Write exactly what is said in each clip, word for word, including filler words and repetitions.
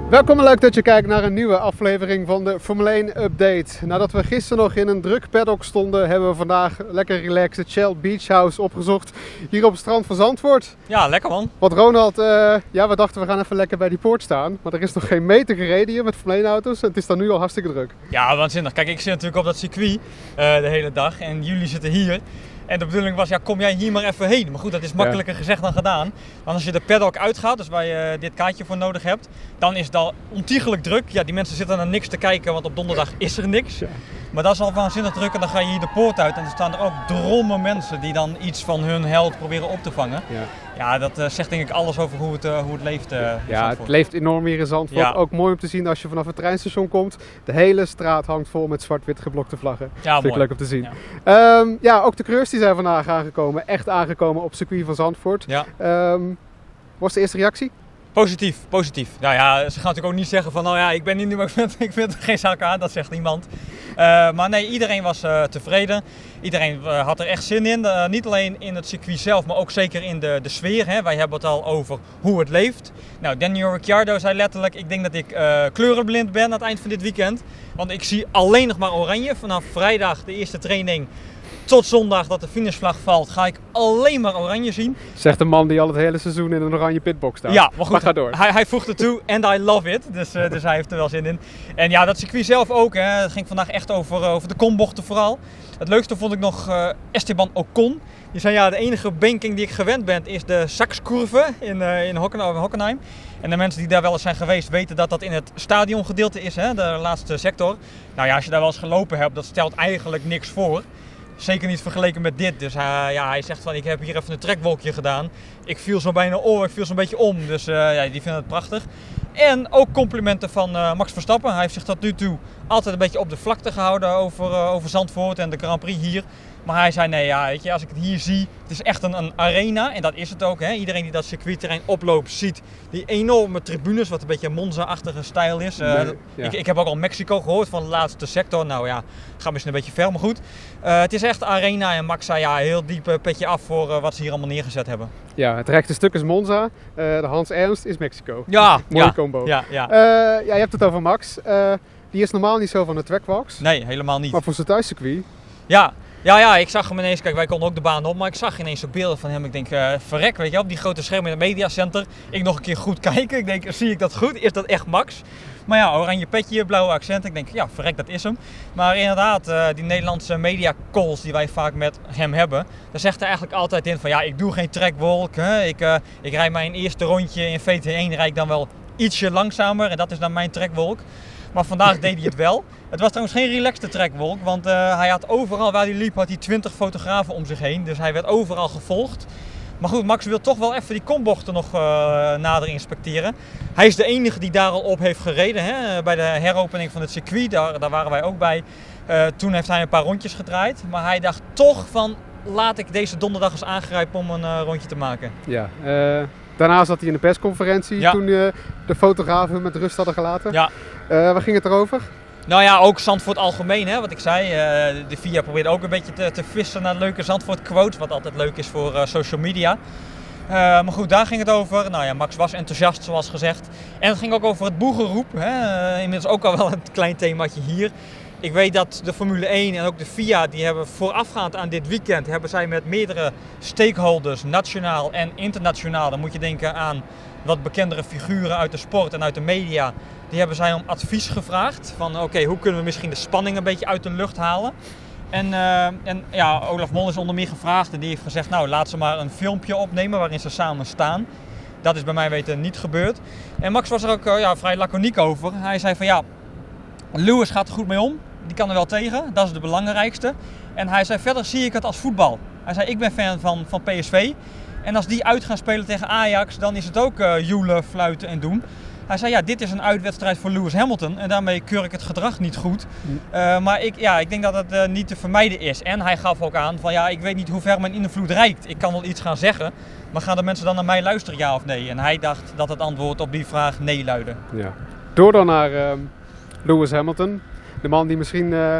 Welkom en leuk dat je kijkt naar een nieuwe aflevering van de Formule één Update. Nadat we gisteren nog in een druk paddock stonden, hebben we vandaag lekker relaxed het Shell Beach House opgezocht. Hier op het strand van Zandvoort. Ja, lekker man. Want Ronald, uh, ja, we dachten we gaan even lekker bij die poort staan. Maar er is nog geen meter gereden hier met Formule één auto's en het is dan nu al hartstikke druk. Ja, waanzinnig. Kijk, ik zit natuurlijk op dat circuit uh, de hele dag en jullie zitten hier. En de bedoeling was, ja, kom jij hier maar even heen. Maar goed, dat is makkelijker ja. gezegd dan gedaan. Want als je de paddock uitgaat, dus waar je dit kaartje voor nodig hebt, dan is het al ontiegelijk druk. Ja, die mensen zitten naar niks te kijken, want op donderdag is er niks. Ja. Maar dat is al waanzinnig druk en dan ga je hier de poort uit en er staan er ook drommen mensen die dan iets van hun held proberen op te vangen. Ja, ja dat uh, zegt denk ik alles over hoe het, uh, hoe het leeft. Uh, ja, het leeft enorm hier in Zandvoort. Ja. Ook mooi om te zien als je vanaf het treinstation komt. De hele straat hangt vol met zwart-wit geblokte vlaggen. Ja, vind mooi. Ik leuk om te zien. Ja. Um, ja, ook de coureurs die zijn vandaag aangekomen. Echt aangekomen op circuit van Zandvoort. Ja. Um, was de eerste reactie? Positief, positief. Nou ja, ze gaan natuurlijk ook niet zeggen van, nou ja, ik ben niet nu, maar ik vind, ik vind er geen zaak aan. Dat zegt niemand. Uh, maar nee, iedereen was uh, tevreden. Iedereen uh, had er echt zin in. Uh, niet alleen in het circuit zelf, maar ook zeker in de, de sfeer. Hè. Wij hebben het al over hoe het leeft. Nou, Daniel Ricciardo zei letterlijk, ik denk dat ik uh, kleurenblind ben aan het eind van dit weekend. Want ik zie alleen nog maar oranje. Vanaf vrijdag de eerste training tot zondag dat de finishvlag valt, ga ik alleen maar oranje zien. Zegt de man die al het hele seizoen in een oranje pitbox staat. Ja, maar goed, maar ga door. Hij, hij voegde toe, and I love it. Dus, uh, dus hij heeft er wel zin in. En ja, dat circuit zelf ook. Hè. Het ging vandaag echt over, over de kombochten vooral. Het leukste vond ik nog uh, Esteban Ocon. Die zei, ja, de enige banking die ik gewend ben is de Sachskurve in, uh, in Hockenheim. En de mensen die daar wel eens zijn geweest weten dat dat in het stadiongedeelte is, hè, de laatste sector. Nou ja, als je daar wel eens gelopen hebt, dat stelt eigenlijk niks voor. Zeker niet vergeleken met dit. Dus uh, ja, hij zegt van, ik heb hier even een trekwolkje gedaan. Ik viel zo bijna oor, ik viel zo'n beetje om. Dus uh, ja, die vinden het prachtig. En ook complimenten van uh, Max Verstappen. Hij heeft zich tot nu toe altijd een beetje op de vlakte gehouden over, uh, over Zandvoort en de Grand Prix hier. Maar hij zei, nee, ja, weet je, als ik het hier zie, het is echt een, een arena. En dat is het ook. Hè. Iedereen die dat circuitterrein oploopt, ziet die enorme tribunes, wat een beetje een Monza-achtige stijl is. Uh, nee, ja. ik, ik heb ook al Mexico gehoord van de laatste sector. Nou ja, gaat misschien een beetje ver, maar goed. Uh, het is echt arena en Max zei, ja, heel diep uh, petje af voor uh, wat ze hier allemaal neergezet hebben. Ja, het rechte stuk is Monza. Uh, de Hans Ernst is Mexico. Ja, mooie ja, combo. Ja, ja. Uh, ja, je hebt het over Max. Uh, die is normaal niet zo van de trackwalks. Nee, helemaal niet. Maar voor zijn thuiscircuit. Ja. Ja, ja, ik zag hem ineens, kijk, wij konden ook de baan op, maar ik zag ineens ook beelden van hem. Ik denk, uh, verrek, weet je, op die grote scherm in het mediacenter. Ik nog een keer goed kijken, ik denk, zie ik dat goed? Is dat echt Max? Maar ja, oranje petje, blauwe accent, ik denk, ja, verrek, dat is hem. Maar inderdaad, uh, die Nederlandse media calls die wij vaak met hem hebben, daar zegt hij eigenlijk altijd in van, ja, ik doe geen trekwolk, hè? Ik, uh, ik rijd mijn eerste rondje in V T één, rijd ik dan wel ietsje langzamer en dat is dan mijn trekwolk. Maar vandaag deed hij het wel. Het was trouwens geen relaxte trekwolk, want uh, hij had overal waar hij liep had hij twintig fotografen om zich heen. Dus hij werd overal gevolgd. Maar goed, Max wil toch wel even die kombochten nog uh, nader inspecteren. Hij is de enige die daar al op heeft gereden, hè? Bij de heropening van het circuit, daar, daar waren wij ook bij. Uh, toen heeft hij een paar rondjes gedraaid, maar hij dacht toch van, laat ik deze donderdag eens aangrijpen om een uh, rondje te maken. Ja, uh, daarna zat hij in de persconferentie, ja. toen uh, de fotografen met rust hadden gelaten. Ja. Uh, waar ging het erover? Nou ja, ook Zandvoort algemeen, hè, wat ik zei. Uh, de V I A probeerde ook een beetje te, te vissen naar leuke Zandvoort quotes, wat altijd leuk is voor uh, social media. Uh, maar goed, daar ging het over. Nou ja, Max was enthousiast, zoals gezegd. En het ging ook over het boegeroep. Hè. Uh, inmiddels ook al wel een klein themaatje hier. Ik weet dat de Formule één en ook de F I A, die hebben voorafgaand aan dit weekend, hebben zij met meerdere stakeholders, nationaal en internationaal, dan moet je denken aan wat bekendere figuren uit de sport en uit de media, die hebben zij om advies gevraagd. Van oké, okay, hoe kunnen we misschien de spanning een beetje uit de lucht halen? En, uh, en ja, Olaf Mol is onder meer gevraagd en die heeft gezegd, nou laat ze maar een filmpje opnemen waarin ze samen staan. Dat is bij mij weten niet gebeurd. En Max was er ook uh, ja, vrij laconiek over. Hij zei van ja, Lewis gaat er goed mee om. Die kan er wel tegen, dat is de belangrijkste. En hij zei, verder zie ik het als voetbal. Hij zei, ik ben fan van, van P S V. En als die uit gaan spelen tegen Ajax, dan is het ook uh, joelen, fluiten en doen. Hij zei, ja, dit is een uitwedstrijd voor Lewis Hamilton. En daarmee keur ik het gedrag niet goed. Uh, maar ik, ja, ik denk dat het uh, niet te vermijden is. En hij gaf ook aan van, ja, ik weet niet hoe ver mijn invloed reikt. Ik kan wel iets gaan zeggen, maar gaan de mensen dan naar mij luisteren, ja of nee? En hij dacht dat het antwoord op die vraag nee luidde. Ja. Door dan naar uh, Lewis Hamilton. De man die misschien, uh,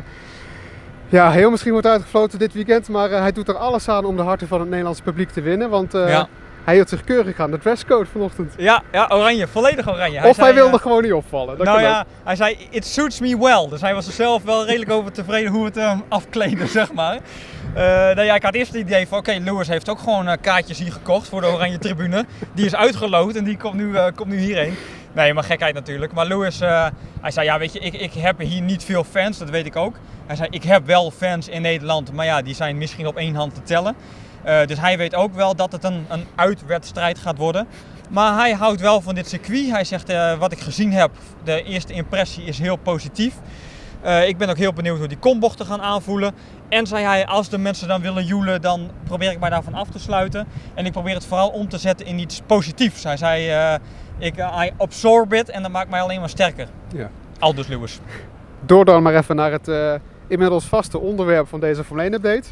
ja, heel misschien wordt uitgefloten dit weekend. Maar uh, hij doet er alles aan om de harten van het Nederlandse publiek te winnen. Want uh, ja. hij hield zich keurig aan de dresscode vanochtend. Ja, ja, oranje, volledig oranje. Hij of zei, hij wilde uh, gewoon niet opvallen. Dat nou ja, ook. Hij zei, it suits me well. Dus hij was er zelf wel redelijk over tevreden hoe het uh, afkleden, zeg maar. Uh, nou ja, ik had eerst het idee van, oké, okay, Lewis heeft ook gewoon uh, kaartjes hier gekocht voor de oranje tribune. Die is uitgeloot en die komt nu, uh, komt nu hierheen. Nee, maar gekheid natuurlijk. Maar Lewis, uh, hij zei, ja weet je, ik, ik heb hier niet veel fans, dat weet ik ook. Hij zei, ik heb wel fans in Nederland, maar ja, die zijn misschien op één hand te tellen. Uh, dus hij weet ook wel dat het een, een uitwedstrijd gaat worden. Maar hij houdt wel van dit circuit. Hij zegt, uh, wat ik gezien heb, de eerste impressie is heel positief. Uh, ik ben ook heel benieuwd hoe die kombochten gaan aanvoelen. En zei hij, als de mensen dan willen joelen, dan probeer ik mij daarvan af te sluiten. En ik probeer het vooral om te zetten in iets positiefs. Hij zei, uh, ik, uh, I absorb it en dat maakt mij alleen maar sterker. Ja. Aldus Lewis. Door dan maar even naar het uh, inmiddels vaste onderwerp van deze Formule één update.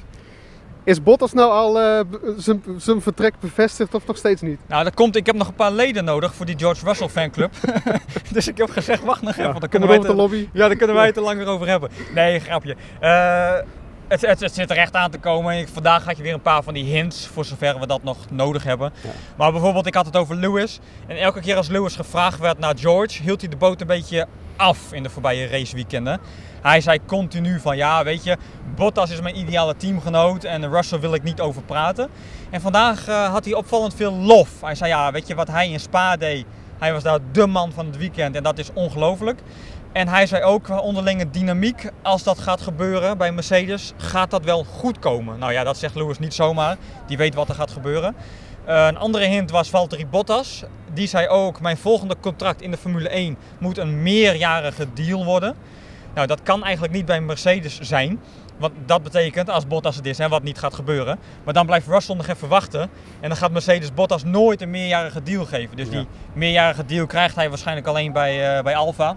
Is Bottas nou al uh, zijn vertrek bevestigd of nog steeds niet? Nou, dat komt. Ik heb nog een paar leden nodig voor die George Russell fanclub. Dus ik heb gezegd, wacht nog even. Ja, dan kunnen we het de lobby. Ja, daar kunnen wij het er lang weer over hebben. Nee, grapje. Uh, het, het, het zit er echt aan te komen. Vandaag had je weer een paar van die hints, voor zover we dat nog nodig hebben. Ja. Maar bijvoorbeeld, ik had het over Lewis. En elke keer als Lewis gevraagd werd naar George, hield hij de boot een beetje af in de voorbije raceweekenden. Hij zei continu van, ja weet je, Bottas is mijn ideale teamgenoot en Russell wil ik niet over praten. En vandaag uh, had hij opvallend veel lof. Hij zei, ja weet je wat hij in Spa deed, hij was daar de man van het weekend en dat is ongelooflijk. En hij zei ook, qua onderlinge dynamiek, als dat gaat gebeuren bij Mercedes, gaat dat wel goed komen. Nou ja, dat zegt Lewis niet zomaar, die weet wat er gaat gebeuren. Uh, een andere hint was Valtteri Bottas. Die zei ook, mijn volgende contract in de Formule één moet een meerjarige deal worden. Nou, dat kan eigenlijk niet bij Mercedes zijn. Want dat betekent, als Bottas het is, hè, wat niet gaat gebeuren. Maar dan blijft Russell nog even wachten. En dan gaat Mercedes Bottas nooit een meerjarige deal geven. Dus ja. Die meerjarige deal krijgt hij waarschijnlijk alleen bij, uh, bij Alfa.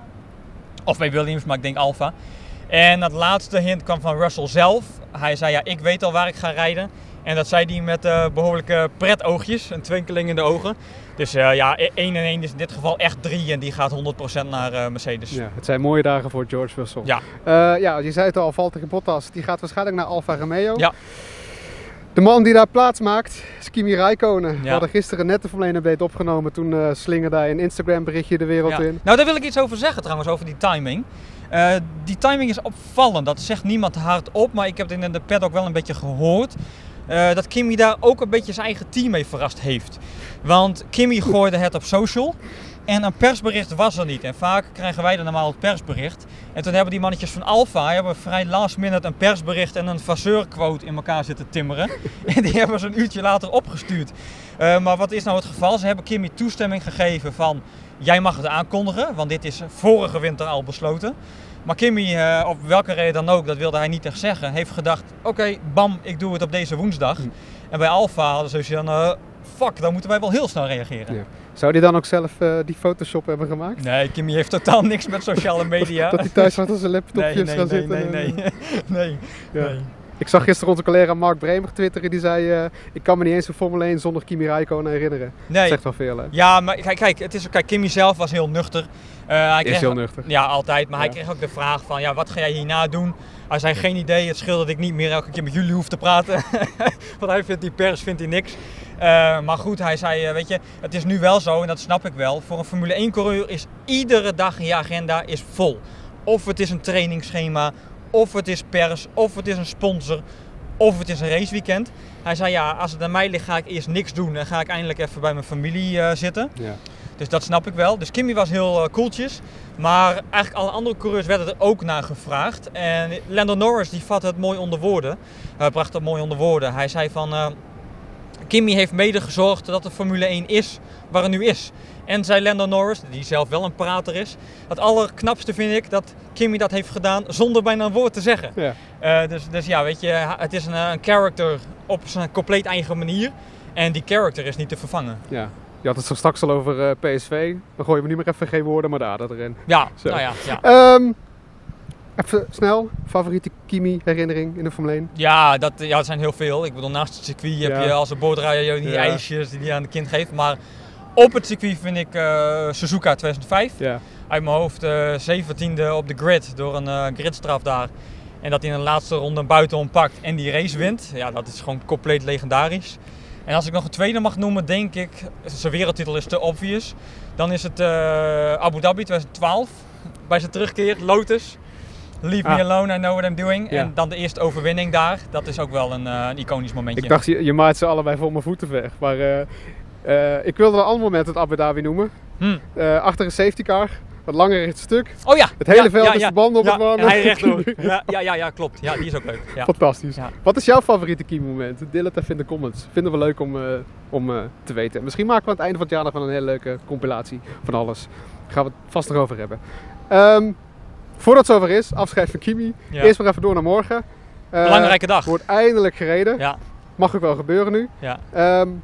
Of bij Williams, maar ik denk Alfa. En dat laatste hint kwam van Russell zelf. Hij zei, ja, ik weet al waar ik ga rijden. En dat zei hij met uh, behoorlijke pretoogjes, een twinkeling in de ogen. Dus uh, ja, één en één is in dit geval echt drie en die gaat honderd procent naar uh, Mercedes. Ja, het zijn mooie dagen voor George Russell. Ja, uh, ja je zei het al, Valtteri Bottas, die gaat waarschijnlijk naar Alfa Romeo. Ja. De man die daar plaats maakt is Kimi Räikkönen. Ja. We hadden gisteren net de Formule één update opgenomen, toen uh, slingerde hij een Instagram berichtje de wereld ja. in. Nou, daar wil ik iets over zeggen trouwens, over die timing. Uh, die timing is opvallend, dat zegt niemand hardop, maar ik heb het in de paddock wel een beetje gehoord. Uh, dat Kimi daar ook een beetje zijn eigen team mee verrast heeft. Want Kimi gooide het op social en een persbericht was er niet. En vaak krijgen wij dan normaal het persbericht. En toen hebben die mannetjes van Alfa hebben vrij last minute een persbericht en een Vasseur-quote in elkaar zitten timmeren. En die hebben ze een uurtje later opgestuurd. Uh, maar wat is nou het geval? Ze hebben Kimi toestemming gegeven van, jij mag het aankondigen, want dit is vorige winter al besloten. Maar Kimi, uh, op welke reden dan ook, dat wilde hij niet echt zeggen, heeft gedacht, oké, okay, bam, ik doe het op deze woensdag. Mm. En bij Alfa hadden ze zoiets van, uh, fuck, dan moeten wij wel heel snel reageren. Ja. Zou hij dan ook zelf uh, die Photoshop hebben gemaakt? Nee, Kimi heeft totaal niks met sociale media. Dat hij thuis had als zijn laptopjes nee, nee, gaan nee, zitten. Nee, nee, nee. nee. Ja. nee. Ik zag gisteren onze collega Mark Bremer twitteren, die zei, uh, ik kan me niet eens een Formule één zonder Kimi Räikkönen herinneren. Nee. Dat zegt wel veel, hè? Ja, maar kijk, kijk, het is, kijk Kimi zelf was heel nuchter. Uh, hij is kreeg, heel nuchter. Ja, altijd. Maar ja. hij kreeg ook de vraag van, ja, wat ga jij hierna doen? Hij zei, geen idee, het scheelt dat ik niet meer elke keer met jullie hoef te praten. Want hij vindt die pers, vindt hij niks. Uh, maar goed, hij zei, uh, weet je, het is nu wel zo, en dat snap ik wel. Voor een Formule één coureur is iedere dag in je agenda is vol. Of het is een trainingsschema, of het is pers, of het is een sponsor, of het is een raceweekend. Hij zei, ja, als het aan mij ligt ga ik eerst niks doen en ga ik eindelijk even bij mijn familie uh, zitten. Ja. Dus dat snap ik wel. Dus Kimi was heel uh, koeltjes. Maar eigenlijk alle andere coureurs werden er ook naar gevraagd. En Lando Norris die vatte het mooi onder woorden. Hij uh, bracht het mooi onder woorden. Hij zei van, uh, Kimi heeft mede gezorgd dat de Formule één is waar het nu is. En zei Lando Norris, die zelf wel een prater is, het allerknapste vind ik dat Kimi dat heeft gedaan zonder bijna een woord te zeggen. Ja. Uh, dus, dus ja, weet je, het is een, een character op zijn compleet eigen manier. En die character is niet te vervangen. Ja. Je had het zo straks al over uh, P S V. Dan gooien we nu maar even geen woorden, maar daar dat erin. Ja, zo. Nou ja. ja. Um, even snel, favoriete Kimi-herinnering in de Formule één? Ja dat, ja, dat zijn heel veel. Ik bedoel, naast het circuit ja. heb je als een boordrijder die ja. ijsjes die hij aan de kind geeft. Maar op het circuit vind ik uh, Suzuka tweeduizend vijf. Ja. Uit mijn hoofd uh, zeventiende op de grid door een uh, gridstraf daar. En dat hij in de laatste ronde een buitenom pakt en die race wint. Ja, dat is gewoon compleet legendarisch. En als ik nog een tweede mag noemen, denk ik, zijn wereldtitel is te obvious. Dan is het uh, Abu Dhabi twintig twaalf, bij zijn terugkeer, Lotus. Leave ah. me alone, I know what I'm doing. Ja. En dan de eerste overwinning daar, dat is ook wel een, uh, een iconisch momentje. Ik dacht, je, je maakt ze allebei voor mijn voeten weg. Maar uh, uh, ik wilde een ander moment het Abu Dhabi noemen. Hmm. Uh, achter een safety car. Wat langer het stuk. Oh ja! Het hele ja, veld ja, is ja. de banden op ja, het banden. Ja, hij rechtdoor. ja, ja, ja, ja, klopt. Ja, die is ook leuk. Ja. Fantastisch. Ja. Wat is jouw favoriete key-moment? Deel het even in de comments. Vinden we leuk om, uh, om uh, te weten. Misschien maken we aan het einde van het jaar nog wel een hele leuke compilatie van alles. Daar gaan we het vast nog over hebben. Um, voordat het zover is, afscheid van Kimi. Ja. Eerst maar even door naar morgen. Uh, Belangrijke dag. Wordt eindelijk gereden. Ja. Mag ook wel gebeuren nu. Ja. Um,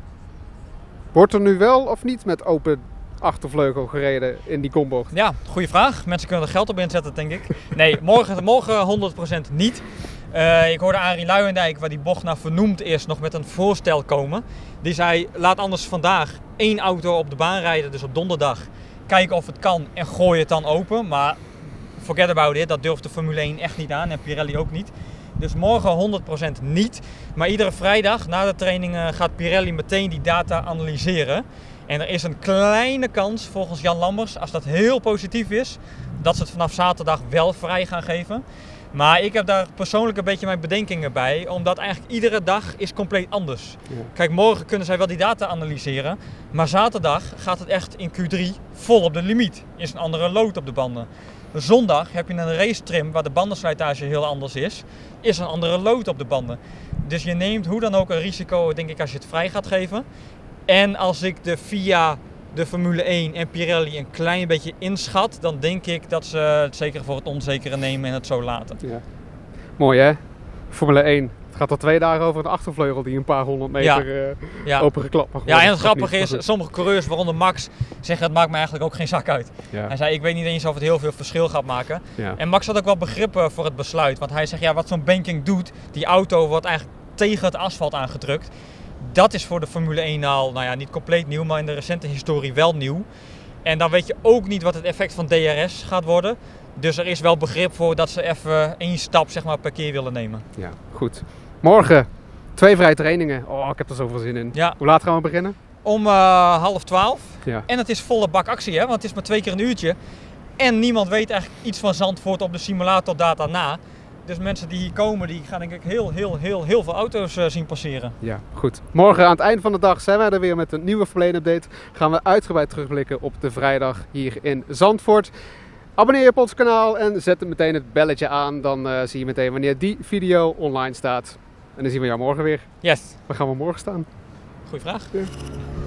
wordt er nu wel of niet met open achtervleugel gereden in die kombocht? Ja, goede vraag. Mensen kunnen er geld op inzetten, denk ik. Nee, morgen, morgen honderd procent niet. Uh, ik hoorde Arie Luijendijk, waar die bocht naar vernoemd is, nog met een voorstel komen. Die zei, laat anders vandaag één auto op de baan rijden, dus op donderdag. Kijken of het kan en gooi het dan open. Maar forget about it, dat durft de Formule één echt niet aan en Pirelli ook niet. Dus morgen honderd procent niet. Maar iedere vrijdag na de trainingen gaat Pirelli meteen die data analyseren. En er is een kleine kans, volgens Jan Lammers, als dat heel positief is, dat ze het vanaf zaterdag wel vrij gaan geven. Maar ik heb daar persoonlijk een beetje mijn bedenkingen bij, omdat eigenlijk iedere dag is compleet anders. Ja. Kijk, morgen kunnen zij wel die data analyseren, maar zaterdag gaat het echt in Q drie vol op de limiet. Is een andere lood op de banden. Zondag heb je een race trim waar de bandenslijtage heel anders is, is een andere lood op de banden. Dus je neemt hoe dan ook een risico, denk ik, als je het vrij gaat geven. En als ik de F I A, de Formule één en Pirelli een klein beetje inschat, dan denk ik dat ze het zeker voor het onzekere nemen en het zo laten. Ja. Mooi hè? Formule één. Het gaat al twee dagen over een achtervleugel die een paar honderd meter ja. Uh, ja. opengeklapt mag worden. Ja, en het grappige is, sommige coureurs, waaronder Max, zeggen het maakt me eigenlijk ook geen zak uit. Ja. Hij zei, ik weet niet eens of het heel veel verschil gaat maken. Ja. En Max had ook wel begrip voor het besluit, want hij zegt, ja, wat zo'n banking doet, die auto wordt eigenlijk tegen het asfalt aangedrukt. Dat is voor de Formule één al, nou ja, niet compleet nieuw, maar in de recente historie wel nieuw. En dan weet je ook niet wat het effect van D R S gaat worden. Dus er is wel begrip voor dat ze even één stap, zeg maar, per keer willen nemen. Ja, goed. Morgen twee vrije trainingen. Oh, ik heb er zoveel zin in. Ja. Hoe laat gaan we beginnen? Om uh, half twaalf. Ja. En het is volle bak actie, hè, want het is maar twee keer een uurtje. En niemand weet eigenlijk iets van Zandvoort op de simulatordata na. Dus mensen die hier komen, die gaan denk ik heel, heel, heel, heel veel auto's uh, zien passeren. Ja, goed. Morgen aan het eind van de dag zijn wij er weer met een nieuwe Formule één update. Gaan we uitgebreid terugblikken op de vrijdag hier in Zandvoort. Abonneer je op ons kanaal en zet meteen het belletje aan. Dan uh, zie je meteen wanneer die video online staat. En dan zien we jou morgen weer. Yes. Waar gaan we morgen staan? Goeie vraag. Ja.